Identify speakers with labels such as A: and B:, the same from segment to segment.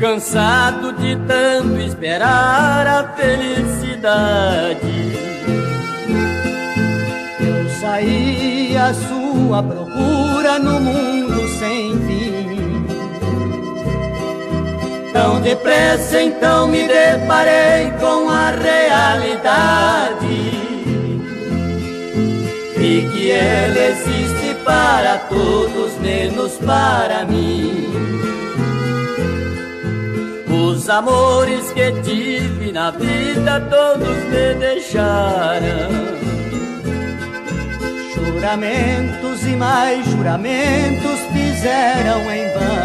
A: cansado de tanto esperar a felicidade.
B: Eu saí à sua procura no mundo sem fim.
A: Tão depressa então me deparei com a realidade. Vi que ela existe para todos, menos para mim. Os amores que tive na vida todos me deixaram.
B: Juramentos e mais juramentos fizeram em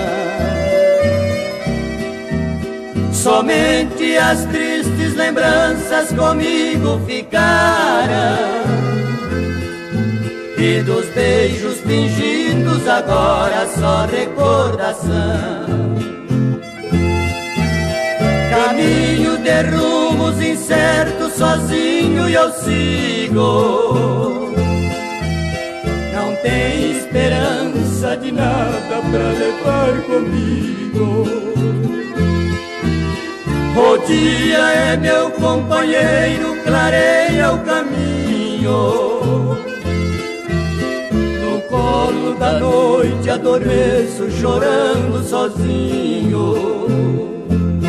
B: vão.
A: Somente as tristes lembranças comigo ficaram. E dos beijos fingidos agora só recordação. Caminho de rumos incertos, sozinho eu sigo. Não tem esperança de nada pra levar comigo. O dia é meu companheiro, clareia o caminho. No colo da noite adormeço chorando sozinho.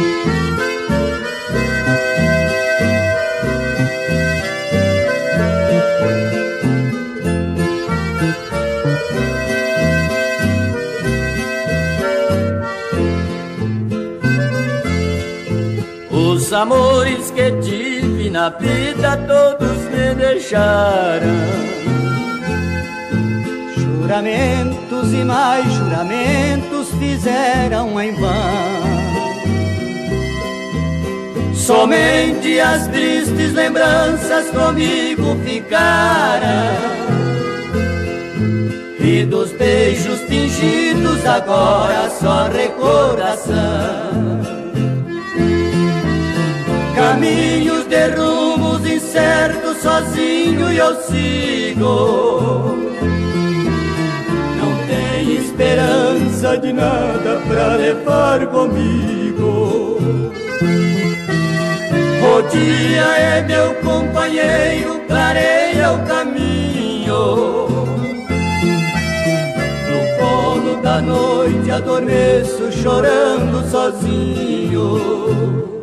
A: Os amores que tive na vida todos me deixaram.
B: Juramentos e mais juramentos fizeram em vão.
A: Somente as tristes lembranças comigo ficaram. E dos beijos fingidos agora só recordação. Caminhos de rumos incertos, sozinho eu sigo. Não tem esperança de nada pra levar comigo. O dia é meu companheiro, clareia o caminho. No colo da noite adormeço chorando sozinho.